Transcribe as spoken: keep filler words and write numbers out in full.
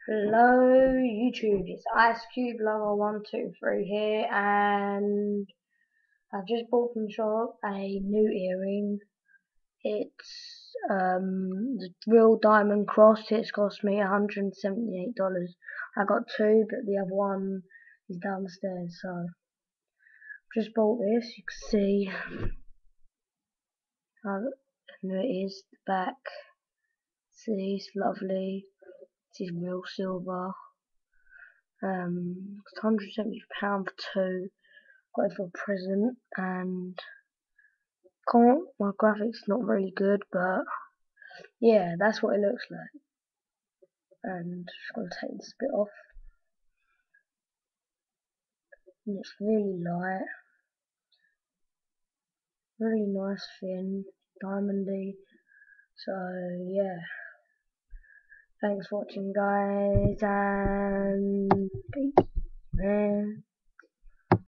Hello YouTube, it's Ice Cube Lover one two three here, and I've just bought from the shop a new earring. It's um the real diamond cross. It's cost me one hundred and seventy-eight dollars. I got two, but the other one is downstairs. So I've just bought this. You can see how new it is. The back, see, it's lovely. It is real silver. Um, it's one hundred and seventy pounds for two. Got it for a present, and can't, my graphics not really good, but yeah, that's what it looks like. And just gonna take this bit off, and it's really light, really nice, thin, diamondy. So yeah, thanks for watching, guys, and peace, man.